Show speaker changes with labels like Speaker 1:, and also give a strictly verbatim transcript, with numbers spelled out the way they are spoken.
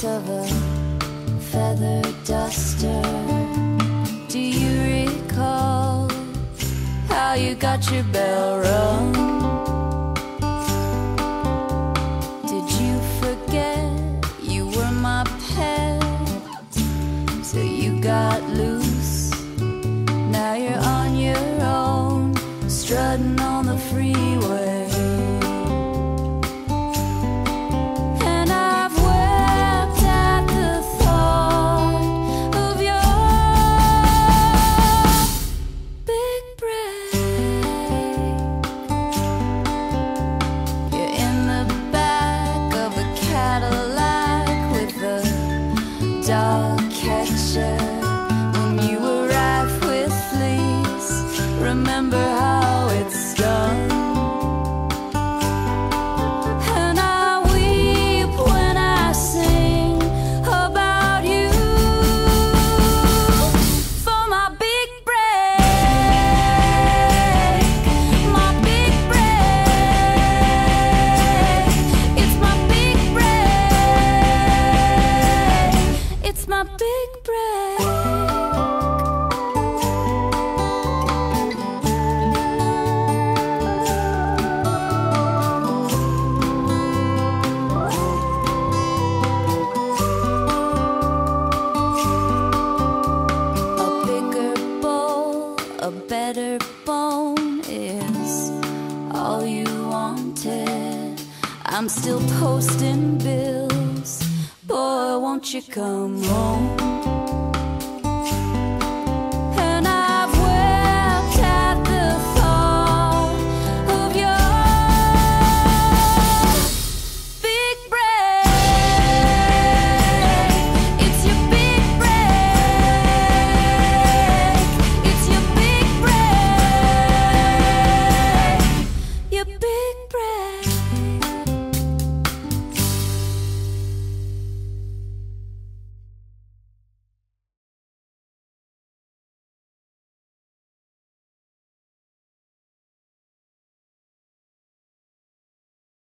Speaker 1: of a feather duster. Do you recall how you got your bell rung? Did you forget you were my pet? So you got loose, now you're on your own, strutting on the freeway. Dog catcher, when you arrive with fleas, remember how it stung. And I weep when I sing about you, for my big break, my big break. It's my big break. It's my big break. A bigger bowl, a better bone is all you wanted. I'm still posting bills. Boy, won't you come home?